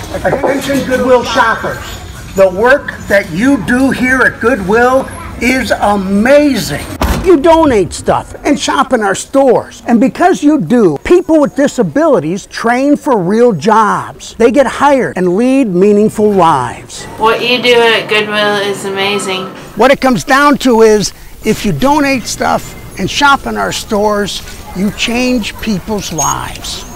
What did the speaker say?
Attention Goodwill shoppers. The work that you do here at Goodwill is amazing. You donate stuff and shop in our stores. And because you do, people with disabilities train for real jobs. They get hired and lead meaningful lives. What you do at Goodwill is amazing. What it comes down to is, if you donate stuff and shop in our stores, you change people's lives.